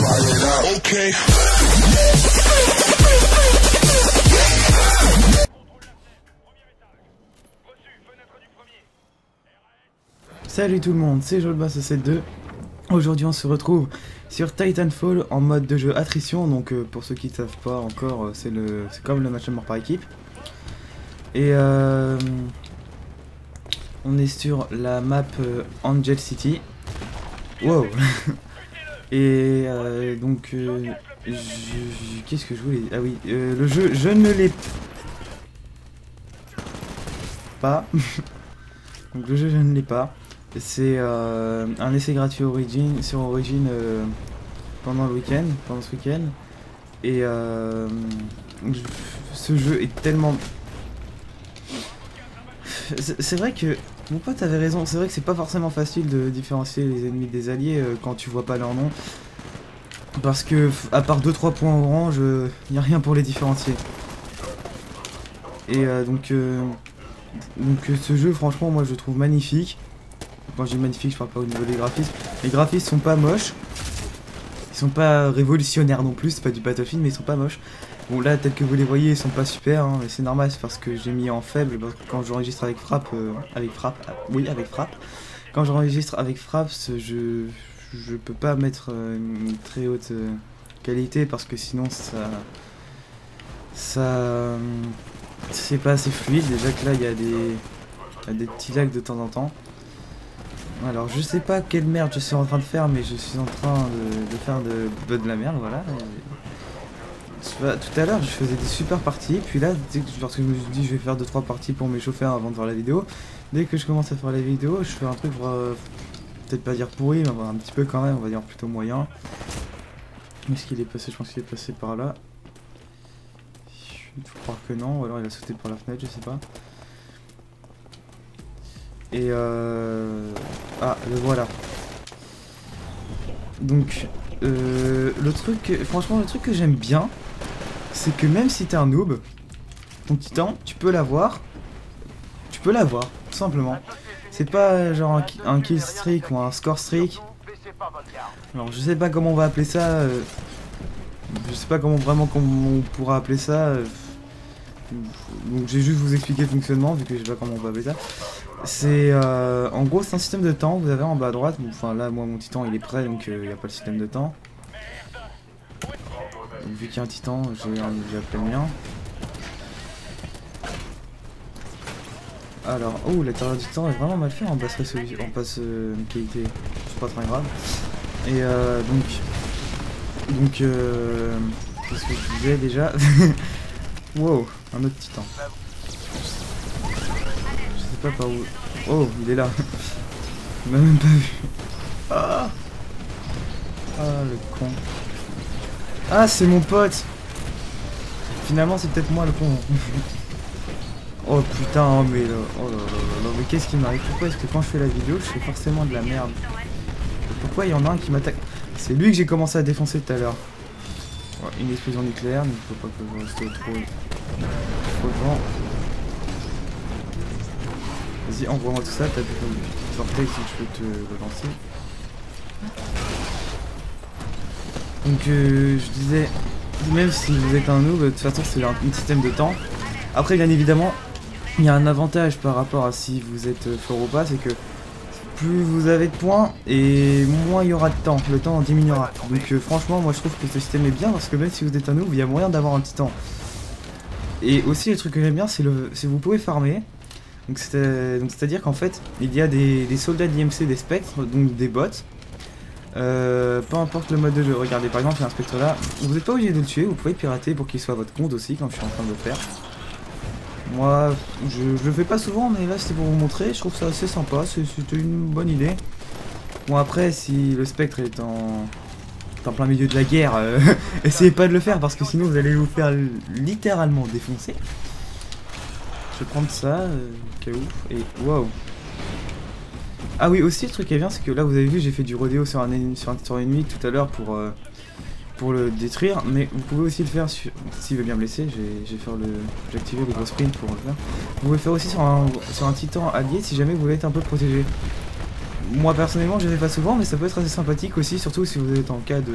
Okay. Salut tout le monde, c'est Jolbass72. Aujourd'hui on se retrouve sur Titanfall en mode de jeu attrition. Donc pour ceux qui ne savent pas encore, c'est comme le match de mort par équipe. Et on est sur la map Angel City. Wow. Et donc qu'est-ce que je voulais... Ah oui, le jeu je ne l'ai pas. Donc le jeu je ne l'ai pas. C'est un essai gratuit sur Origin pendant ce week-end. Et ce jeu est tellement... C'est vrai que mon pote avait raison, c'est vrai que c'est pas forcément facile de différencier les ennemis des alliés quand tu vois pas leur nom. Parce que, à part 2-3 points orange, il n'y a rien pour les différencier. Et donc ce jeu, franchement, moi je le trouve magnifique. Quand je dis magnifique, je parle pas au niveau des graphismes. Les graphismes sont pas moches. Ils sont pas révolutionnaires non plus, c'est pas du Battlefield, mais ils sont pas moches. Bon là, tel que vous les voyez, ils sont pas super, hein, mais c'est normal, c'est parce que j'ai mis en faible. Quand j'enregistre avec frappe, avec frappe. Quand j'enregistre avec frappe, je peux pas mettre une très haute qualité parce que sinon c'est pas assez fluide. Déjà que là, il y a des petits lags de temps en temps. Alors je sais pas quelle merde je suis en train de faire, mais je suis en train de faire de la merde, voilà. Tout à l'heure je faisais des super parties, puis là parce que je me suis dit je vais faire 2-3 parties pour m'échauffer avant de faire la vidéo. Dès que je commence à faire la vidéo, je fais un truc peut-être pas dire pourri, mais un petit peu quand même, on va dire plutôt moyen. Est-ce qu'il est passé? Je pense qu'il est passé par là. Il faut croire que non, ou alors il a sauté par la fenêtre, je sais pas. Et ah, le voilà. Donc franchement le truc que j'aime bien, c'est que même si t'es un noob, ton titan, tu peux l'avoir. Tu peux l'avoir, tout simplement. C'est pas genre un kill streak ou un score streak. Alors je sais pas comment on va appeler ça. Je sais pas comment on pourra appeler ça. Donc j'ai juste vous expliquer le fonctionnement vu que je sais pas comment on va appeler ça. C'est en gros c'est un système de temps, vous avez en bas à droite, enfin là moi mon titan il est prêt donc il n'y a pas le système de temps. Donc, vu qu'il y a un titan, j'ai appelé le mien. Alors, oh l'intérieur du temps est vraiment mal fait en basse qualité, c'est pas très grave. Et donc qu'est-ce que je disais déjà? Wow, un autre titan. Je sais pas par où. Oh, il est là. Il m'a même pas vu. Ah, le con. Ah, c'est mon pote. Finalement, c'est peut-être moi le con. Oh putain, mais là. Oh là là, mais qu'est-ce qui m'arrive? Pourquoi est-ce que quand je fais la vidéo, je fais forcément de la merde? Pourquoi il y en a un qui m'attaque? C'est lui que j'ai commencé à défoncer tout à l'heure. Ouais, une explosion nucléaire, mais il faut pas que je reste trop devant. Vas-y, envoie-moi tout ça, t'as vu comme petit vortex si je peux te le lancer. Donc je disais, même si vous êtes un noob, de toute façon c'est un système de temps. Après bien évidemment, il y a un avantage par rapport à si vous êtes fort ou pas, c'est que plus vous avez de points et moins il y aura de temps, le temps en diminuera. Donc franchement moi je trouve que ce système est bien parce que même si vous êtes un noob, il y a moyen d'avoir un titan. Et aussi le truc que j'aime bien c'est vous pouvez farmer. Donc c'est-à-dire qu'en fait il y a des soldats d'IMC, des spectres, donc des bots. Peu importe le mode de jeu, regardez par exemple il y a un spectre là, vous n'êtes pas obligé de le tuer, vous pouvez le pirater pour qu'il soit à votre compte aussi comme je suis en train de le faire. Moi je le fais pas souvent mais là c'était pour vous montrer, je trouve ça assez sympa, c'était une bonne idée. Bon après si le spectre est en plein milieu de la guerre, essayez pas de le faire parce que sinon vous allez vous faire littéralement défoncer. Je vais prendre ça, au cas où, et waouh. Ah oui, aussi le truc qui est bien, c'est que là vous avez vu, j'ai fait du rodéo sur un ennemi tout à l'heure pour le détruire, mais vous pouvez aussi le faire s'il veut bien me laisser, j'ai activé le gros sprint pour le faire. Vous pouvez le faire aussi sur un titan allié si jamais vous voulez être un peu protégé. moi personnellement je ne fais pas souvent, mais ça peut être assez sympathique aussi, surtout si vous êtes en cas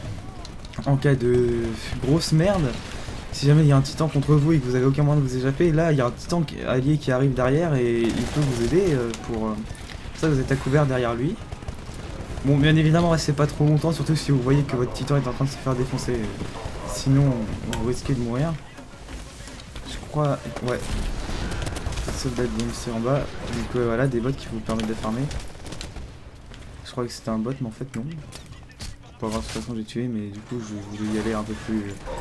de grosse merde. Si jamais il y a un titan contre vous et que vous avez aucun moyen de vous échapper, là il y a un titan allié qui arrive derrière et il peut vous aider pour ça vous êtes à couvert derrière lui. Bon, bien évidemment restez pas trop longtemps, surtout si vous voyez que votre titan est en train de se faire défoncer, sinon vous risquez de mourir. Je crois, ouais, soldat de DMC en bas, donc voilà des bots qui vous permettent de farmer. Je croyais que c'était un bot mais en fait non. Pas grave, de toute façon j'ai tué, mais du coup je voulais y aller un peu plus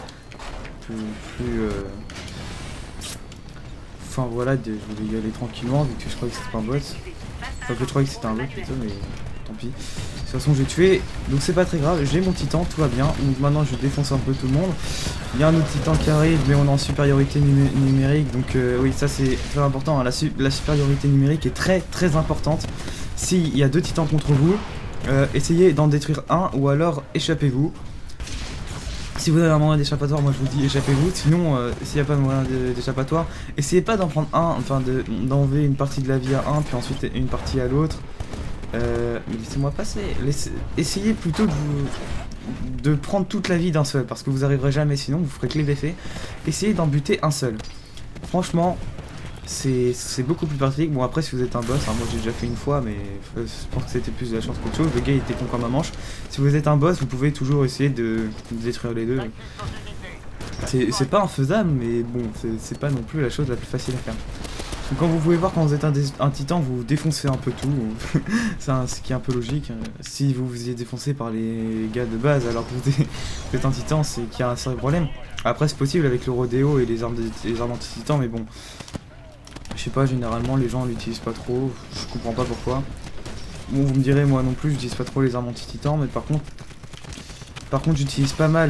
enfin voilà, je voulais y aller tranquillement vu que je croyais que c'était pas un bot. Enfin que je croyais que c'était un bot plutôt, mais tant pis. De toute façon j'ai tué, donc c'est pas très grave, j'ai mon titan, tout va bien. Donc maintenant je défonce un peu tout le monde. Il y a un autre titan qui arrive, mais on est en supériorité numérique, donc oui ça c'est très important, hein. La supériorité numérique est très très importante. S'il y a deux titans contre vous, essayez d'en détruire un ou alors échappez-vous. Si vous avez un moyen d'échappatoire, moi je vous dis échappez-vous. Sinon, s'il n'y a pas de moyen d'échappatoire, essayez pas d'en prendre un, enfin d'enlever une partie de la vie à un, puis ensuite une partie à l'autre. Mais laissez-moi passer. Essayez plutôt de prendre toute la vie d'un seul, parce que vous arriverez jamais, sinon vous ferez que les défaits. Essayez d'en buter un seul. Franchement, c'est beaucoup plus pratique. Bon après si vous êtes un boss, hein, moi j'ai déjà fait une fois, mais je pense que c'était plus de la chance qu'autre chose. Le gars il était con comme un manche. Si vous êtes un boss, vous pouvez toujours essayer de détruire les deux. C'est pas infaisable, mais bon, c'est pas non plus la chose la plus facile à faire. Donc, quand vous pouvez voir, quand vous êtes un titan, vous défoncez un peu tout. C'est ce qui est un peu logique. Si vous vous êtes défoncé par les gars de base alors que vous êtes un titan, c'est qu'il y a un sérieux problème. Après c'est possible avec le rodéo et les armes anti-titans, mais bon. Je sais pas, généralement les gens l'utilisent pas trop, je comprends pas pourquoi. Bon, vous me direz, moi non plus j'utilise pas trop les armes anti-titans, mais par contre j'utilise pas mal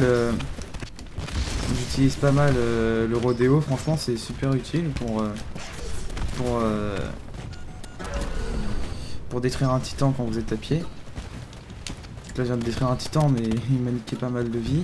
le rodéo. Franchement c'est super utile pour détruire un titan quand vous êtes à pied. Là je viens de détruire un titan, mais il m'a niqué pas mal de vie.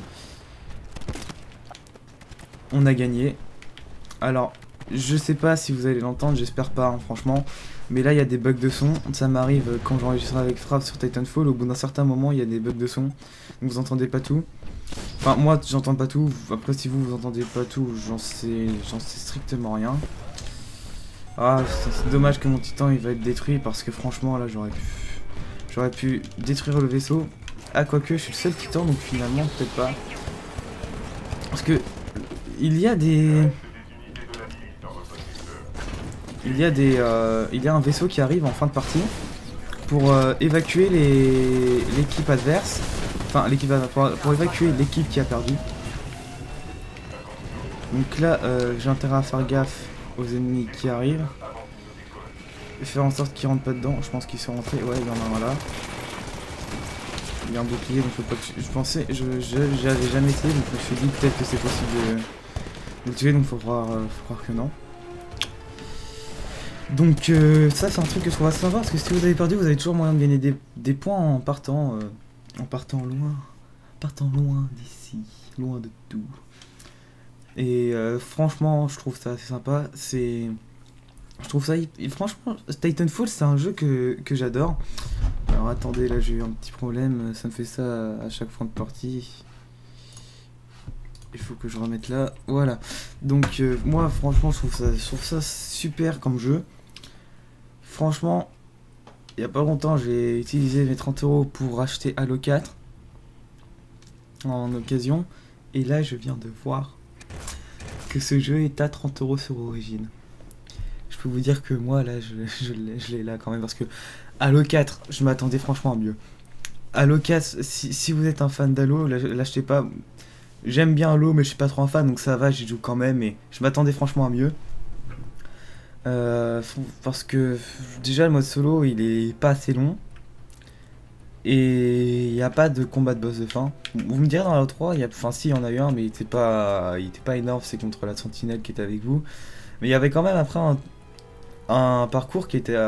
On a gagné. Alors je sais pas si vous allez l'entendre, j'espère pas, hein, franchement. Mais là, il y a des bugs de son. Ça m'arrive quand j'enregistre avec Frappe sur Titanfall. Au bout d'un certain moment, il y a des bugs de son. Donc vous entendez pas tout. Enfin, moi, j'entends pas tout. Après, si vous entendez pas tout, j'en sais strictement rien. Ah, c'est dommage que mon titan il va être détruit parce que franchement, là, j'aurais pu détruire le vaisseau. Ah, quoique, je suis le seul titan, donc finalement, peut-être pas. Parce que il y a un vaisseau qui arrive en fin de partie pour évacuer l'équipe adverse. Enfin, pour évacuer l'équipe qui a perdu. Donc là, j'ai intérêt à faire gaffe aux ennemis qui arrivent. Faire en sorte qu'ils rentrent pas dedans. Je pense qu'ils sont rentrés. Ouais, il y en a un là. Il y a un bouclier, donc faut pas que je pensais, j'avais jamais essayé, donc je me suis dit peut-être que c'est possible de le tuer, donc faut croire que non. Donc ça c'est un truc que je trouve assez sympa, parce que si vous avez perdu, vous avez toujours moyen de gagner des points en partant loin d'ici, loin de tout. Et franchement, je trouve ça assez sympa. Je trouve ça, franchement, Titanfall c'est un jeu que j'adore. Alors attendez, là j'ai eu un petit problème, ça me fait ça à chaque fin de partie. Il faut que je remette là, voilà. Donc moi franchement je trouve ça super comme jeu. Franchement, il n'y a pas longtemps j'ai utilisé mes 30 € pour acheter Halo 4 en occasion. Et là je viens de voir que ce jeu est à 30 € sur Origin. Je peux vous dire que moi là je l'ai là quand même, parce que Halo 4 je m'attendais franchement à mieux. Halo 4, si vous êtes un fan d'Halo, l'achetez pas. J'aime bien Halo mais je suis pas trop un fan, donc ça va, j'y joue quand même, mais je m'attendais franchement à mieux. Parce que déjà le mode solo il est pas assez long. Et il n'y a pas de combat de boss de fin. Vous me direz dans la 3, enfin si il y en a eu un, mais il était pas énorme, c'est contre la sentinelle qui était avec vous. Mais il y avait quand même après un parcours qui était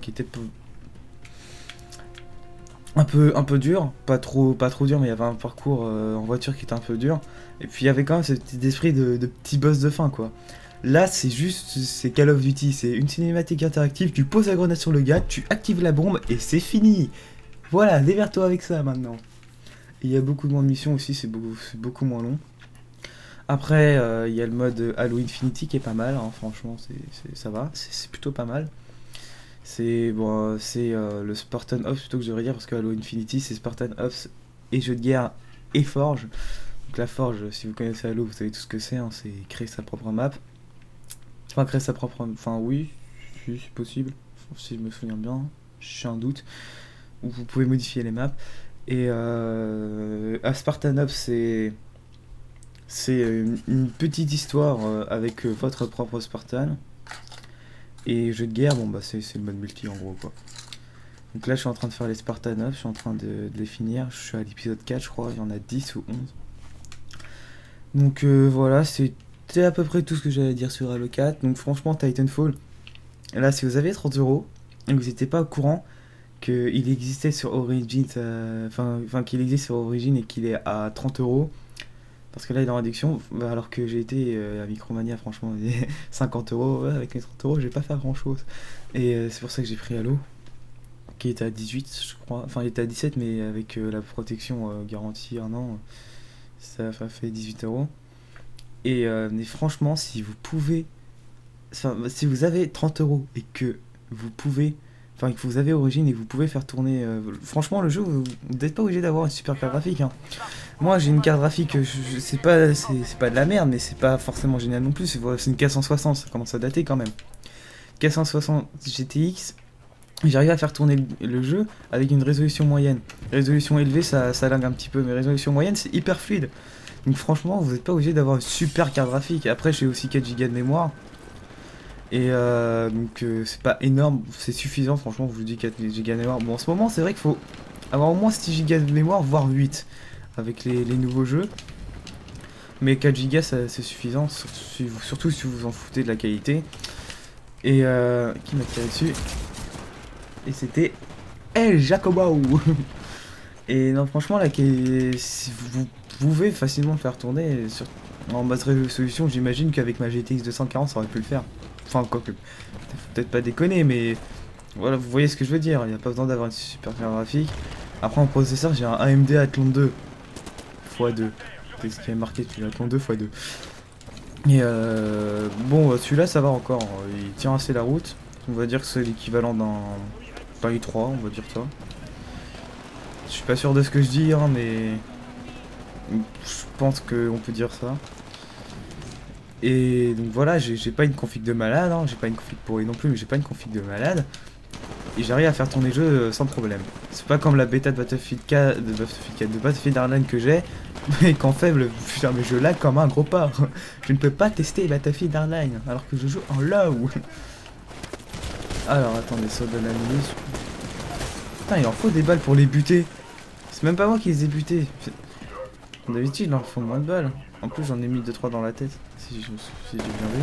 un peu dur, pas trop dur, mais il y avait un parcours en voiture qui était un peu dur. Et puis il y avait quand même ce petit esprit de petit boss de fin quoi. Là, c'est juste, c'est Call of Duty, c'est une cinématique interactive, tu poses la grenade sur le gars, tu actives la bombe et c'est fini. Voilà, démerde-toi avec ça maintenant. Et il y a beaucoup moins de missions aussi, c'est beaucoup moins long. Après, il y a le mode Halo Infinity qui est pas mal, hein, franchement, ça va, c'est plutôt pas mal. C'est bon, le Spartan Ops plutôt que je devrais dire, parce que Halo Infinity, c'est Spartan Ops et jeu de guerre et Forge. Donc la Forge, si vous connaissez Halo, vous savez tout ce que c'est, hein, c'est créer sa propre map. Enfin, créer sa propre... Enfin, oui, si c'est possible, si je me souviens bien, j'ai un doute. Où vous pouvez modifier les maps. Et à Spartan Ops, c'est une petite histoire avec votre propre Spartan. Et jeu de guerre, bon bah c'est le mode multi en gros quoi. Donc là je suis en train de faire les Spartan Ops, je suis en train de les finir. Je suis à l'épisode 4 je crois, il y en a 10 ou 11. Donc voilà, c'était à peu près tout ce que j'allais dire sur Halo 4. Donc franchement Titanfall, là si vous avez 30 € et que vous n'étiez pas au courant qu'il existait sur Origin, enfin qu'il existe sur Origin et qu'il est à 30 €. Parce que là il est en réduction, alors que j'ai été à Micromania, franchement, 50 €, ouais, avec les 30 € je vais pas faire grand chose. Et c'est pour ça que j'ai pris Halo, qui était à 18 je crois, enfin il était à 17 mais avec la protection garantie 1 an, ça fait 18 €. Et mais franchement, si vous pouvez, enfin, si vous avez 30 € et que vous pouvez, enfin que vous avez Origin et que vous pouvez faire tourner, franchement le jeu, vous n'êtes pas obligé d'avoir une super carte graphique, hein. Moi j'ai une carte graphique, c'est pas de la merde, mais c'est pas forcément génial non plus, c'est une 460, ça commence à dater quand même. 460 GTX, j'arrive à faire tourner le jeu avec une résolution moyenne. Résolution élevée ça lag un petit peu, mais résolution moyenne c'est hyper fluide. Donc franchement vous n'êtes pas obligé d'avoir une super carte graphique. Après j'ai aussi 4 Go de mémoire. Et donc c'est pas énorme, c'est suffisant, franchement je vous dis 4 Go de mémoire. Bon en ce moment c'est vrai qu'il faut avoir au moins 6 Go de mémoire, voire 8 avec les nouveaux jeux. Mais 4 Go c'est suffisant, surtout si vous vous en foutez de la qualité. Et qui m'a tiré dessus? Et c'était El Jacobo. Et non franchement là, si vous pouvez facilement le faire tourner en basse résolution, j'imagine qu'avec ma GTX 240 ça aurait pu le faire. Enfin quoi que, faut peut-être pas déconner, mais voilà, vous voyez ce que je veux dire, il n'y a pas besoin d'avoir une super carte graphique. Après en processeur j'ai un AMD Athlon 2 x2, c'est ce qui est marqué dessus, Athlon 2 x2. Et bon celui-là ça va encore, il tient assez la route, on va dire que c'est l'équivalent d'un i3, on va dire ça. Je suis pas sûr de ce que je dis, hein, mais je pense qu'on peut dire ça. Et donc voilà, j'ai pas une config de malade, hein, j'ai pas une config pourrie non plus, mais j'ai pas une config de malade. Et j'arrive à faire tourner le jeu sans problème. C'est pas comme la bêta de Battlefield 4, de Battlefield Hardline que j'ai, mais qu'en faible, putain mais je lag comme un gros porc. Je ne peux pas tester Battlefield Hardline alors que je joue en low. Alors attendez, ça donne la minute. Putain, il en faut des balles pour les buter. C'est même pas moi qui les ai butés. D'habitude, il en faut moins de balles. En plus, j'en ai mis 2-3 dans la tête. Si j'ai bien vu.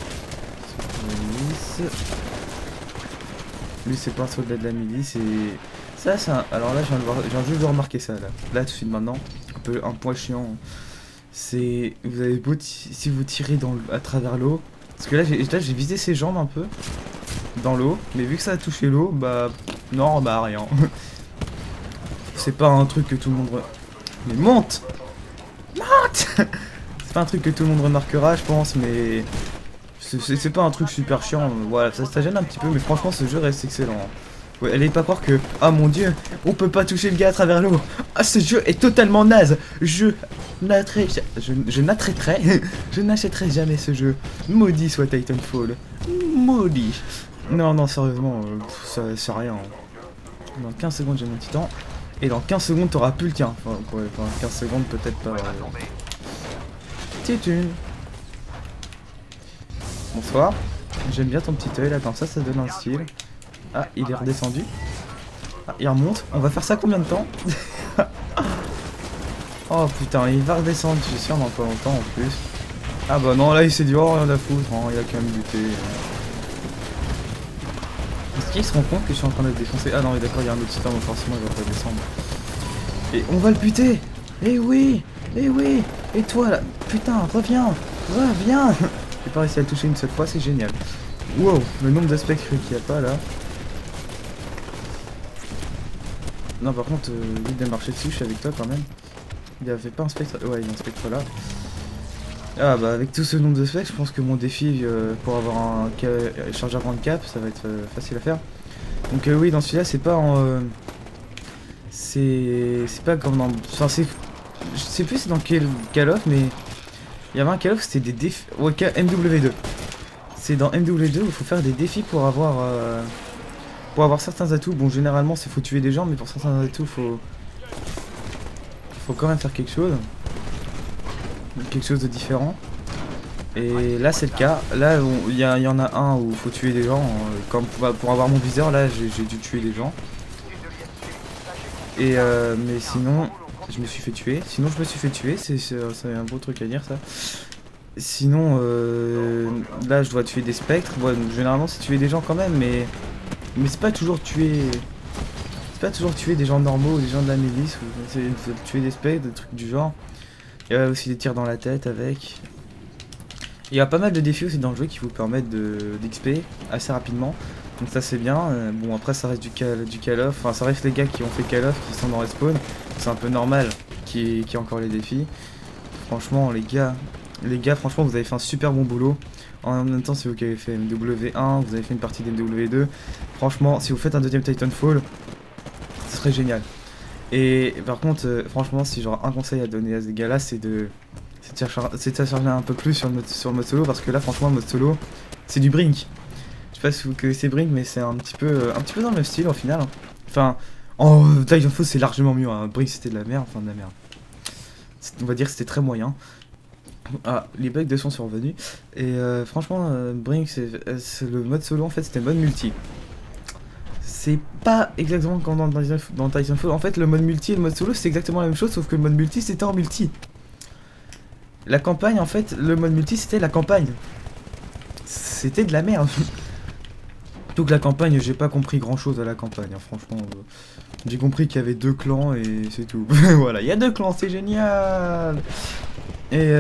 Lui, c'est pas un soldat de la milice. Et ça, c'est un... Alors là, je viens juste de remarquer ça. Là, tout de suite maintenant. Un point chiant. C'est... Vous avez beau... Si vous tirez à travers l'eau. Parce que là, j'ai visé ses jambes un peu. Dans l'eau. Mais vu que ça a touché l'eau, bah... Non, bah rien. C'est pas un truc que tout le monde... Mais monte! Monte! C'est pas un truc que tout le monde remarquera, je pense, mais... C'est pas un truc super chiant, voilà, ça gêne un petit peu, mais franchement, ce jeu reste excellent. Ouais, allez pas croire que... Ah mon dieu, on peut pas toucher le gars à travers l'eau. Ah, ce jeu est totalement naze. Je n'achèterai jamais ce jeu. Maudit soit Titanfall. Maudit. Non, sérieusement, ça c'est rien. Dans 15 secondes, j'ai mon titan. Et dans 15 secondes, t'auras plus le tien. Enfin, 15 secondes, peut-être pas. Titune. Bonsoir. J'aime bien ton petit œil là, comme ça donne un style. Ah, il est redescendu. Ah, il remonte. On va faire ça combien de temps? Oh putain, il va redescendre, je suis sûr, dans pas longtemps en plus. Ah bah non, là il s'est dit, oh rien à foutre, hein, il a quand même buté. Est-ce qu'il se rend compte que je suis en train de le défoncer? Ah non, mais d'accord, il y a un autre titan, donc forcément il va pas descendre. Et on va le buter. Eh oui. Et toi là, putain, reviens. J'ai pas réussi à le toucher une seule fois, c'est génial. Wow, le nombre de spectres qu'il n'y a pas là. Non, par contre, vite de marcher dessus, je suis avec toi quand même. Il y avait pas un spectre. Ouais, il y a un spectre là. Ah bah avec tout ce nombre de spectres, je pense que mon défi pour avoir un chargeur grand cap, ça va être facile à faire. Donc oui, dans celui-là, c'est pas en... c'est pas comme dans... Enfin, c'est... Je sais plus c'est dans quel Call of, mais... Il y avait un Call of, c'était des défis... Ouais, MW2. C'est dans MW2 où il faut faire des défis pour avoir certains atouts. Bon, généralement, c'est faut tuer des gens, mais pour certains atouts, faut quand même faire quelque chose. Quelque chose de différent. Et là, c'est le cas. Là, il y en a un où il faut tuer des gens. Comme pour avoir mon viseur, là, j'ai dû tuer des gens. Et mais sinon, je me suis fait tuer. Sinon, je me suis fait tuer. C'est un beau truc à dire, ça. Sinon, là, je dois tuer des spectres. Bon, généralement, c'est tuer des gens quand même, mais c'est pas toujours tuer. C'est pas toujours tuer des gens normaux ou des gens de la milice. C'est tuer des spectres, des trucs du genre. Il y a aussi des tirs dans la tête avec. Il y a pas mal de défis aussi dans le jeu qui vous permettent d'XP assez rapidement. Donc ça c'est bien. Bon après ça reste du Call of. Enfin ça reste les gars qui ont fait Call of qui sont dans Respawn. C'est un peu normal qu'il y ait encore les défis. Franchement les gars franchement vous avez fait un super bon boulot. En même temps si vous avez fait MW1, vous avez fait une partie d'MW2. Franchement si vous faites un deuxième Titanfall, ce serait génial. Et par contre, franchement, si j'aurais un conseil à donner à ces gars-là, c'est de s'acharner un peu plus sur le mode solo, parce que là, franchement, le mode solo, c'est du Brink. Je sais pas si vous connaissez Brink, mais c'est un petit peu dans le même style au final. Enfin, en Titanfall, c'est largement mieux. Hein. Brink, c'était de la merde, enfin de la merde. On va dire que c'était très moyen. Ah, les bugs de son sont revenus. Et franchement, Brink, c'est le mode solo, en fait, c'était mode multi. C'est pas exactement comme dans Titanfall. En fait, le mode multi et le mode solo, c'est exactement la même chose, sauf que le mode multi, c'était en multi. La campagne, en fait, le mode multi, c'était la campagne. C'était de la merde. Donc la campagne, j'ai pas compris grand-chose à la campagne, hein, franchement. J'ai compris qu'il y avait 2 clans et c'est tout. Voilà, il y a 2 clans, c'est génial. Et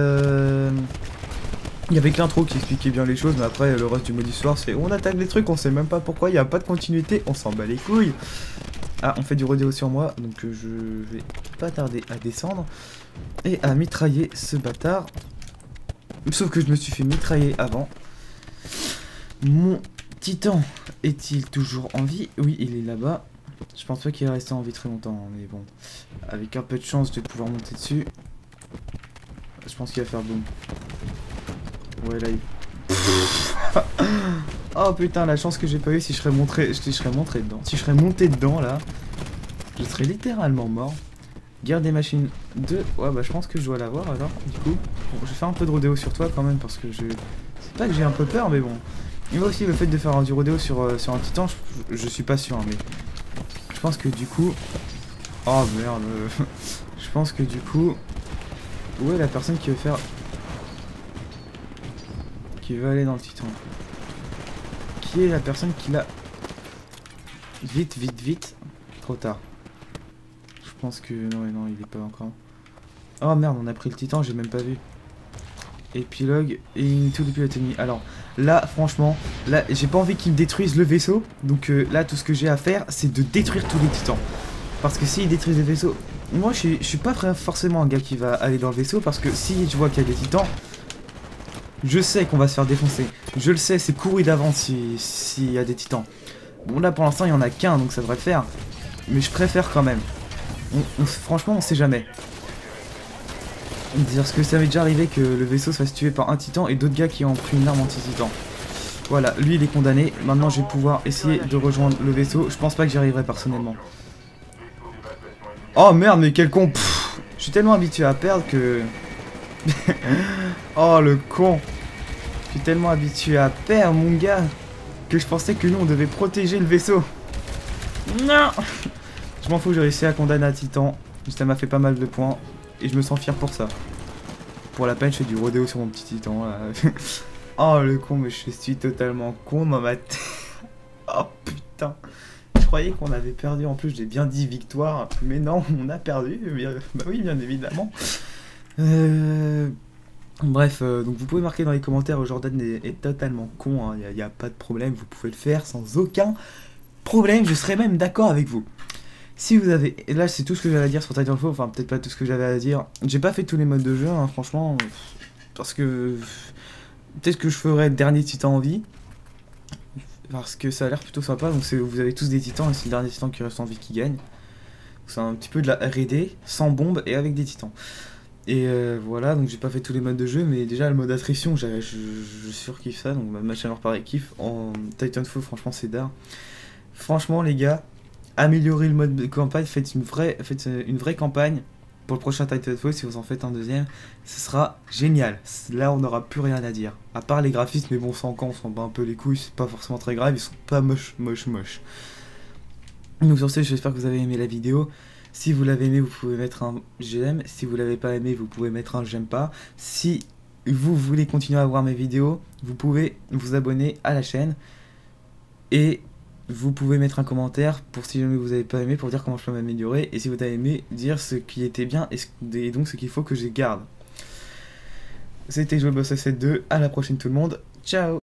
il y avait que l'intro qui expliquait bien les choses, mais après le reste du mode histoire c'est on attaque des trucs, on sait même pas pourquoi, il n'y a pas de continuité, on s'en bat les couilles. Ah, on fait du rodéo sur moi, donc je vais pas tarder à descendre et à mitrailler ce bâtard. Sauf que je me suis fait mitrailler avant. Mon titan est-il toujours en vie? Oui, il est là-bas. Je pense pas qu'il va rester en vie très longtemps, mais bon. Avec un peu de chance, je vais pouvoir monter dessus. Je pense qu'il va faire boum. Ouais là il... Oh putain la chance que j'ai pas eu si je serais monté dedans. Si je serais monté dedans là, je serais littéralement mort. Guerre des machines 2. Ouais bah je pense que je dois l'avoir alors du coup. Bon, je vais faire un peu de rodéo sur toi quand même parce que je... C'est pas que j'ai un peu peur mais bon. Et moi aussi le fait de faire du rodéo sur un titan, je suis pas sûr hein, mais... Je pense que du coup... Oh merde. Je pense que du coup... Où est la personne qui veut faire... Qui veut aller dans le titan? Qui est la personne qui l'a... Vite, vite, vite. Trop tard. Je pense que... Non, il est pas encore. Oh merde, on a pris le titan, j'ai même pas vu. Épilogue et tout depuis l'ennemi. Alors, là, franchement, là, j'ai pas envie qu'ils me détruisent le vaisseau. Donc là, tout ce que j'ai à faire, c'est de détruire tous les titans. Parce que s'ils détruisent les vaisseaux... Moi, je suis pas forcément un gars qui va aller dans le vaisseau. Parce que si je vois qu'il y a des titans... Je sais qu'on va se faire défoncer. Je le sais, c'est couru d'avance s'il y a des titans. Bon, là, pour l'instant, il y en a qu'un, donc ça devrait le faire. Mais je préfère quand même. Franchement, on sait jamais. Parce que ça m'est déjà arrivé que le vaisseau se fasse tuer par un titan et d'autres gars qui ont pris une arme anti-titan. Voilà, lui, il est condamné. Maintenant, je vais pouvoir essayer de rejoindre le vaisseau. Je pense pas que j'y arriverai personnellement. Oh merde, mais quel con. Je suis tellement habitué à perdre que... Oh, le con. Je suis tellement habitué à perdre, mon gars, que je pensais que nous, on devait protéger le vaisseau. Non. Je m'en fous, j'ai réussi à condamner un titan. Ça m'a fait pas mal de points. Et je me sens fier pour ça. Pour la peine, je fais du rodéo sur mon petit titan, là. Oh, le con, mais je suis totalement con dans ma tête. Oh, putain. Je croyais qu'on avait perdu. En plus, j'ai bien dit victoire. Mais non, on a perdu. Bah oui, bien évidemment. Bref, donc vous pouvez marquer dans les commentaires, Jordan est totalement con, il n'y a pas de problème, vous pouvez le faire sans aucun problème, je serais même d'accord avec vous. Si vous avez... Et là c'est tout ce que j'avais à dire sur Titanfall, enfin peut-être pas tout ce que j'avais à dire. J'ai pas fait tous les modes de jeu, hein, franchement, parce que... Peut-être que je ferai le dernier titan en vie, parce que ça a l'air plutôt sympa, donc vous avez tous des titans et c'est le dernier titan qui reste en vie qui gagne. C'est un petit peu de la R&D, sans bombe et avec des titans. Et voilà, donc j'ai pas fait tous les modes de jeu, mais déjà le mode attrition, je surkiffe ça, donc ma chaîne pareil kiffe. En Titanfall, franchement, c'est d'art. Franchement, les gars, améliorez le mode de campagne, faites une vraie campagne pour le prochain Titanfall. Si vous en faites un deuxième, ce sera génial. Là, on n'aura plus rien à dire. À part les graphismes, mais bon, sans camp, on s'en bat un peu les couilles, c'est pas forcément très grave, ils sont pas moches. Donc sur ce, j'espère que vous avez aimé la vidéo. Si vous l'avez aimé, vous pouvez mettre un j'aime. Si vous l'avez pas aimé, vous pouvez mettre un j'aime pas. Si vous voulez continuer à voir mes vidéos, vous pouvez vous abonner à la chaîne. Et vous pouvez mettre un commentaire pour si jamais vous n'avez pas aimé, pour dire comment je peux m'améliorer. Et si vous avez aimé, dire ce qui était bien et donc ce qu'il faut que je garde. C'était JoBoss 72, à la prochaine tout le monde. Ciao.